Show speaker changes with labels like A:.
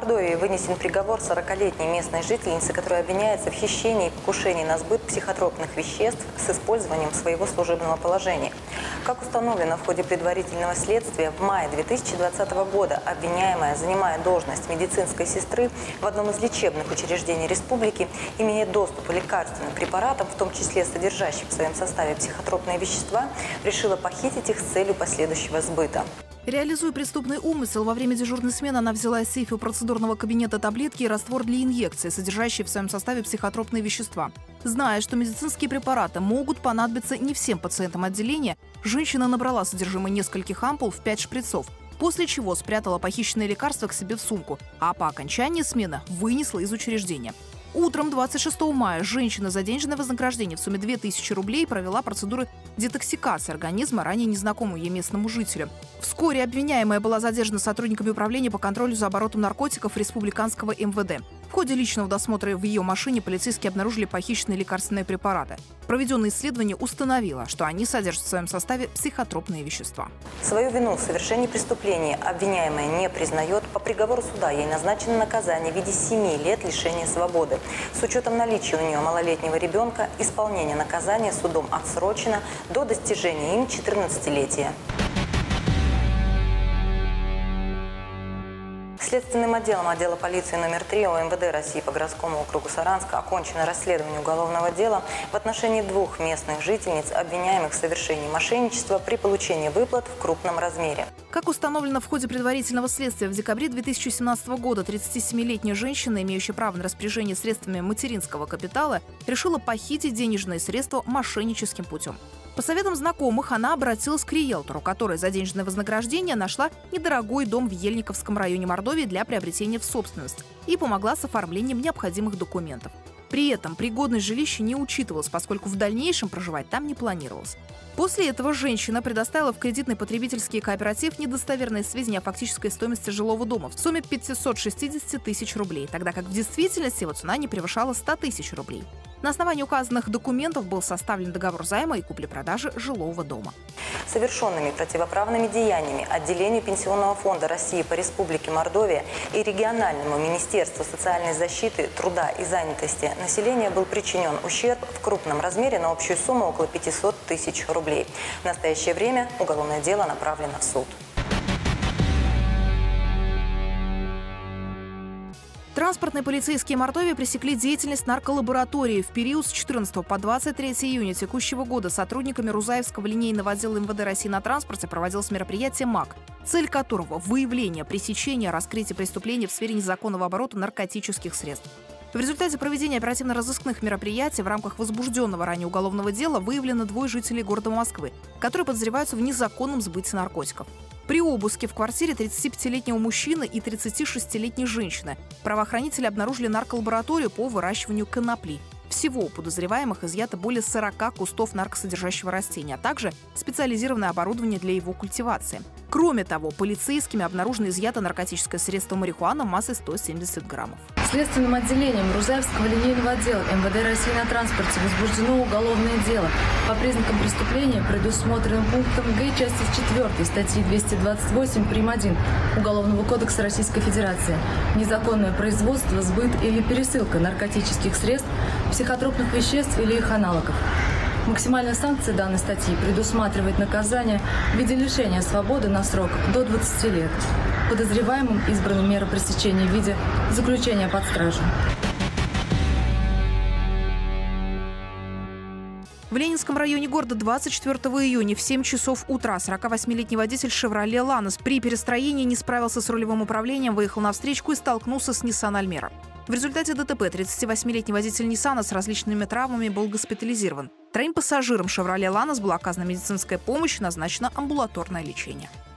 A: Мордовии вынесен приговор 40-летней местной жительнице, которая обвиняется в хищении и покушении на сбыт психотропных веществ с использованием своего служебного положения. Как установлено в ходе предварительного следствия, в мае 2020 года обвиняемая, занимая должность медицинской сестры в одном из лечебных учреждений республики, имея доступ к лекарственным препаратам, в том числе содержащим в своем составе психотропные вещества, решила похитить их с целью последующего сбыта.
B: Реализуя преступный умысел, во время дежурной смены она взяла из сейфа процедурного кабинета таблетки и раствор для инъекции, содержащие в своем составе психотропные вещества. Зная, что медицинские препараты могут понадобиться не всем пациентам отделения, женщина набрала содержимое нескольких ампул в 5 шприцов, после чего спрятала похищенные лекарства к себе в сумку, а по окончании смены вынесла из учреждения. Утром 26 мая женщина за денежное вознаграждение в сумме 2000 рублей провела процедуру детоксикации организма ранее незнакомому ей местному жителю. Вскоре обвиняемая была задержана сотрудниками управления по контролю за оборотом наркотиков республиканского МВД. В ходе личного досмотра в ее машине полицейские обнаружили похищенные лекарственные препараты. Проведенное исследование установило, что они содержат в своем составе психотропные вещества.
A: Свою вину в совершении преступления обвиняемая не признает. По приговору суда ей назначено наказание в виде 7 лет лишения свободы. С учетом наличия у нее малолетнего ребенка, исполнение наказания судом отсрочено до достижения им 14-летия. Следственным отделом отдела полиции номер 3 ОМВД России по городскому округу Саранска окончено расследование уголовного дела в отношении 2 местных жительниц, обвиняемых в совершении мошенничества при получении выплат в крупном размере.
B: Как установлено в ходе предварительного следствия, в декабре 2017 года 37-летняя женщина, имеющая право на распоряжение средствами материнского капитала, решила похитить денежные средства мошенническим путем. По советам знакомых она обратилась к риэлтору, который за денежное вознаграждение нашла недорогой дом в Ельниковском районе Мордовии для приобретения в собственность и помогла с оформлением необходимых документов. При этом пригодность жилища не учитывалась, поскольку в дальнейшем проживать там не планировалось. После этого женщина предоставила в кредитный потребительский кооператив недостоверные сведения о фактической стоимости жилого дома в сумме 560 тысяч рублей, тогда как в действительности его цена не превышала 100 тысяч рублей. На основании указанных документов был составлен договор займа и купли-продажи жилого дома.
A: Совершенными противоправными деяниями отделению Пенсионного фонда России по Республике Мордовия и региональному Министерству социальной защиты, труда и занятости населения был причинен ущерб в крупном размере на общую сумму около 500 тысяч рублей. В настоящее время уголовное дело направлено в суд.
B: Транспортные полицейские Мордовии пресекли деятельность нарколаборатории. В период с 14 по 23 июня текущего года сотрудниками Рузаевского линейного отдела МВД России на транспорте проводилось мероприятие МАК, цель которого – выявление, пресечение, раскрытие преступлений в сфере незаконного оборота наркотических средств. В результате проведения оперативно-розыскных мероприятий в рамках возбужденного ранее уголовного дела выявлено 2 жителей города Москвы, которые подозреваются в незаконном сбыте наркотиков. При обыске в квартире 35-летнего мужчины и 36-летней женщины правоохранители обнаружили нарколабораторию по выращиванию конопли. Всего у подозреваемых изъято более 40 кустов наркосодержащего растения, а также специализированное оборудование для его культивации. Кроме того, полицейскими обнаружено изъято наркотическое средство марихуана массой 170 граммов.
C: Следственным отделением Рузаевского линейного отдела МВД России на транспорте возбуждено уголовное дело по признакам преступления, предусмотренным пунктом Г части 4 статьи 228 прим. 1 Уголовного кодекса Российской Федерации. Незаконное производство, сбыт или пересылка наркотических средств, психотропных веществ или их аналогов. Максимальная санкция данной статьи предусматривает наказание в виде лишения свободы на срок до 20 лет. Подозреваемым избрана мера пресечения в виде заключения под стражу.
B: В Ленинском районе города 24 июня в 7 часов утра 48-летний водитель «Шевроле Ланос» при перестроении не справился с рулевым управлением, выехал на встречку и столкнулся с Nissan Альмера. В результате ДТП 38-летний водитель Ниссана с различными травмами был госпитализирован. 3 пассажирам «Шевроле Ланос» была оказана медицинская помощь и назначено амбулаторное лечение.